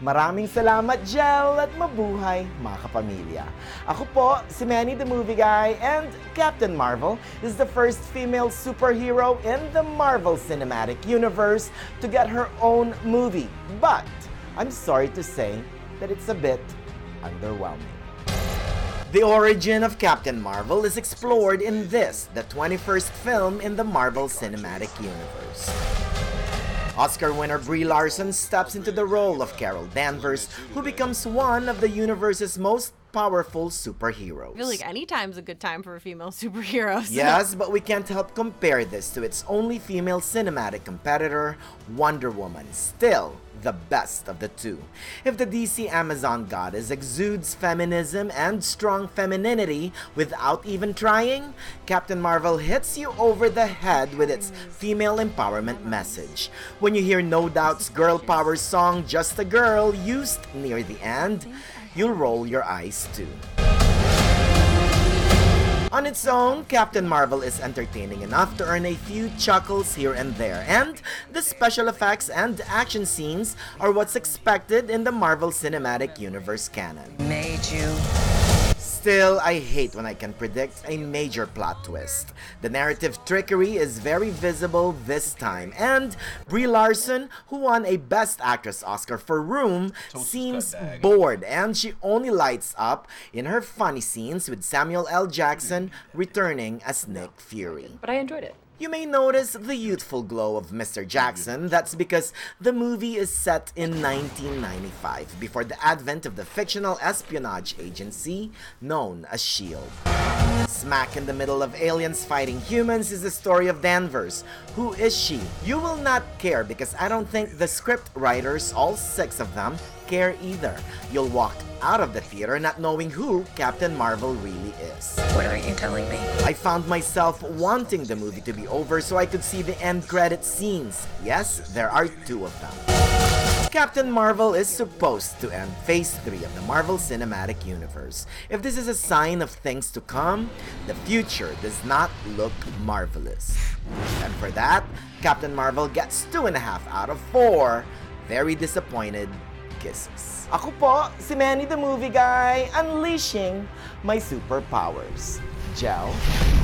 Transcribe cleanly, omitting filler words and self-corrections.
Maraming salamat, Jel, at mabuhay, mga kapamilya. Ako po, si Manny the Movie Guy, and Captain Marvel is the first female superhero in the Marvel Cinematic Universe to get her own movie. But I'm sorry to say that it's a bit underwhelming. The origin of Captain Marvel is explored in this, the 21st film in the Marvel Cinematic Universe. Oscar-winner Brie Larson steps into the role of Carol Danvers, who becomes one of the universe's most powerful superheroes. I feel like any time's a good time for a female superhero. So. Yes, but we can't help compare this to its only female cinematic competitor, Wonder Woman, still the best of the two. If the DC Amazon goddess exudes feminism and strong femininity without even trying, Captain Marvel hits you over the head with its female empowerment message. When you hear No Doubt's girl power song Just a Girl used near the end, you'll roll your eyes too. On its own, Captain Marvel is entertaining enough to earn a few chuckles here and there, and the special effects and action scenes are what's expected in the Marvel Cinematic Universe canon. Still, I hate when I can predict a major plot twist. The narrative trickery is very visible this time, and Brie Larson, who won a Best Actress Oscar for Room, seems bored, and she only lights up in her funny scenes with Samuel L. Jackson returning as Nick Fury. But I enjoyed it. You may notice the youthful glow of Mr. Jackson. That's because the movie is set in 1995, before the advent of the fictional espionage agency known as S.H.I.E.L.D. Smack in the middle of aliens fighting humans is the story of Danvers. Who is she? You will not care because I don't think the script writers, all 6 of them, care either. You'll walk out of the theater not knowing who Captain Marvel really is. What are you telling me? I found myself wanting the movie to be over so I could see the end credit scenes. Yes, there are 2 of them. Captain Marvel is supposed to end Phase 3 of the Marvel Cinematic Universe. If this is a sign of things to come, the future does not look marvelous. And for that, Captain Marvel gets 2.5 out of 4 very disappointed kisses. Ako po, si Manny the Movie Guy, unleashing my superpowers. Gel.